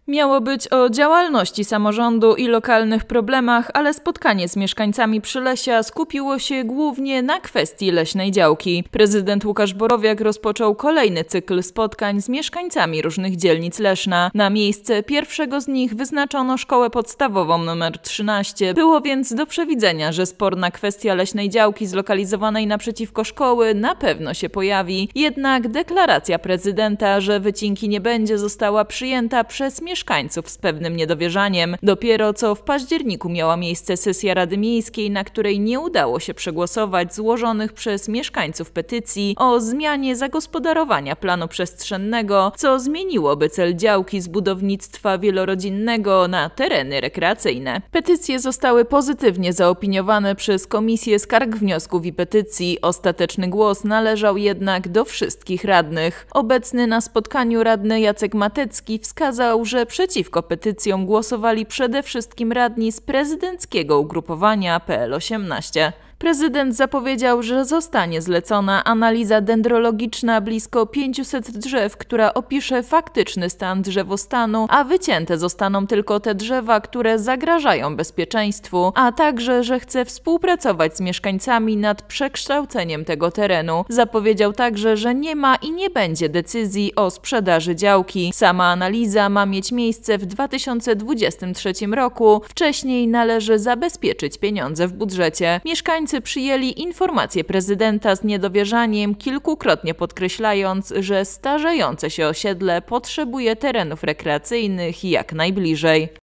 Miało być o działalności samorządu i lokalnych problemach, ale spotkanie z mieszkańcami Przylesia skupiło się głównie na kwestii leśnej działki. Prezydent Łukasz Borowiak rozpoczął kolejny cykl spotkań z mieszkańcami różnych dzielnic Leszna. Na miejsce pierwszego z nich wyznaczono szkołę podstawową nr 13. Było więc do przewidzenia, że sporna kwestia leśnej działki zlokalizowanej naprzeciwko szkoły na pewno się pojawi. Jednak deklaracja prezydenta, że wycinki nie będzie, została przyjęta przez mieszkańców z pewnym niedowierzaniem. Dopiero co w październiku miała miejsce sesja Rady Miejskiej, na której nie udało się przegłosować złożonych przez mieszkańców petycji o zmianie zagospodarowania planu przestrzennego, co zmieniłoby cel działki z budownictwa wielorodzinnego na tereny rekreacyjne. Petycje zostały pozytywnie zaopiniowane przez Komisję Skarg, Wniosków i Petycji. Ostateczny głos należał jednak do wszystkich radnych. Obecny na spotkaniu radny Jacek Matecki wskazał, że przeciwko petycjom głosowali przede wszystkim radni z prezydenckiego ugrupowania PL18. Prezydent zapowiedział, że zostanie zlecona analiza dendrologiczna blisko 500 drzew, która opisze faktyczny stan drzewostanu, a wycięte zostaną tylko te drzewa, które zagrażają bezpieczeństwu, a także, że chce współpracować z mieszkańcami nad przekształceniem tego terenu. Zapowiedział także, że nie ma i nie będzie decyzji o sprzedaży działki. Sama analiza ma mieć miejsce w 2023 roku. Wcześniej należy zabezpieczyć pieniądze w budżecie. Mieszkańcy przyjęli informację prezydenta z niedowierzaniem, kilkukrotnie podkreślając, że starzejące się osiedle potrzebuje terenów rekreacyjnych jak najbliżej.